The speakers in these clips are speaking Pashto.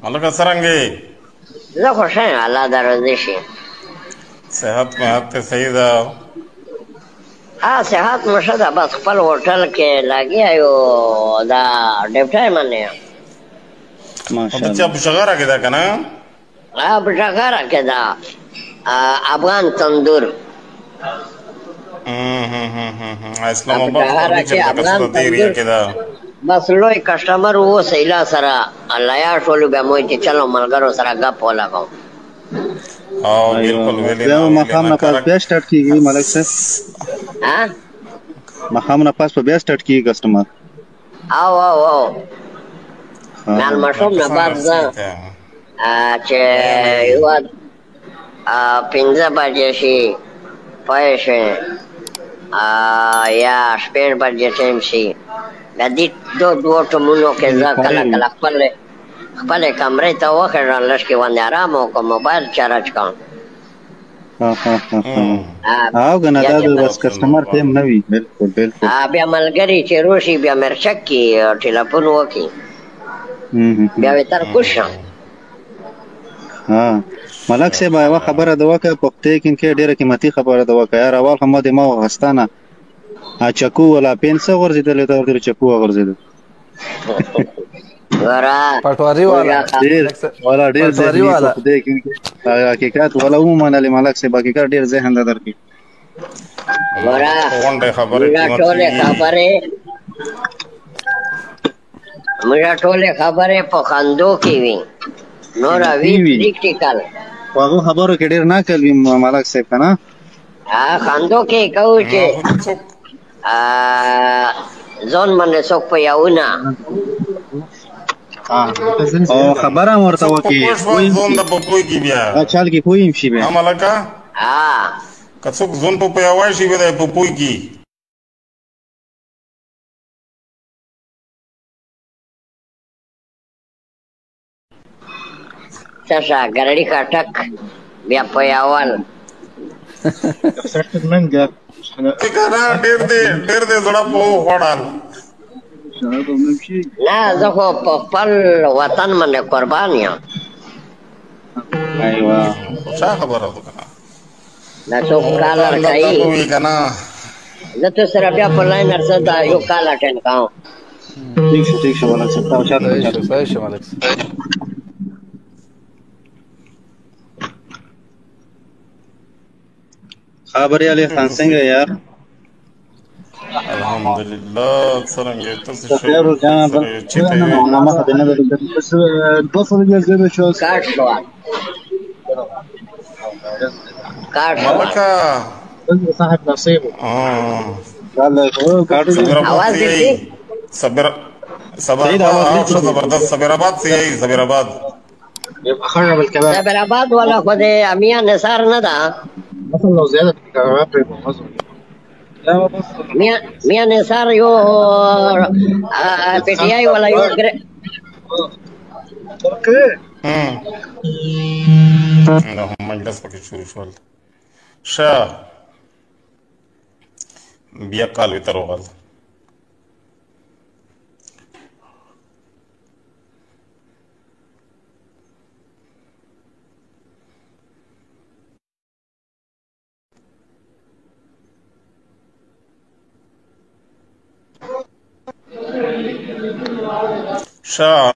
هلکه څرنګه یې؟ زه خوښ یم، الله دې راضي شي. صحت مهت ته صحیح ده؟ صحت مو ښه ده، بس خپل هوټل کې لګیا یو، دا ډیوټی منې یم. د چا په شغاره کې ده که نه؟ په شغاره کې ده، افغان تندور. اسلام آباد خارجي چې د کسو د ایریا کې ده. بس لوی کسټمر اوسئ لا سره الله یا شولو بیا مو چې چلو ملګرو سره ګپ ولګو. بالکل ویلې بیا ماښام نه پاس بیا سټارټ کېږي ملک صاحب؟ ماښام نه پاس په بیا سټارټ کېږي کسټمر؟ او مېلمستون نه بعد زه چې یوه 5 بجې شي پای شي یا 6 بجې ټایم شي، د دې دوه ټیمونو کې زه کله کله خپلې کمرې ته وخېږم، لږ کې باندې ارام وکړم، موبایل چارج کړم. او که نه دا د بس کسټمر ټایم نه وي. بالکل بالکل. بیا ملګري چې روشي بیا مرچک کي ټلیفون وکړي بیا وې تر کوشم. ملک صاحب یوه خبره ده وکړه، پښتو کې ډېره قیمتي خبره ده وکړه. یار اول خو ما دماغ غستانه چکو ولا پین څه غورځېدلی ته ورته چکو وغورځېده. پټواري والا والا ډېر ذهني خدای کې حقیقت والا ومنلې ملک صاحب، حقیقت ډېر ذهن ده درکې. موږ ټولې خبرې په خندو کې وي، نور وی پریکټیکل هغه خبرو کې ډېر ناکل وي ملک صاحب که نه؟ خندو کې کوو چې ځان باندې څوک په یاونه او خبره هم ورته وکړي چال کې پوه هم شي بیا. ملکه که څوک ځون په پیاوی شي بیا دی په پوی کې. څه ګرړي کټک بیا پیاول ډېر دې زړه په وخوړل. نه زه خو په خپل وطن باندې قربان یم. څه خبره ده که نه؟ دا څوک کالر کوي زه تو سره بیا په لاین ارڅه دا یو کال اټینډ کوم. ٹھیک شو ملک صاحب. صحیح شو ملک صاحب. خبرې علي خان څنګه یار؟ الحمدلله څرنګه تاسو ښه ملکه صاحب نصیب زبردست صبرآباد سے یہی زبرآباد والا خود میاں نثار نه ده میاں نثار یو پی ټی آی والا یو مجلس پکې شروع شول. ښه بیا کال وتر وغل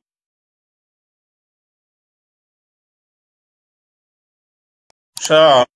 ښه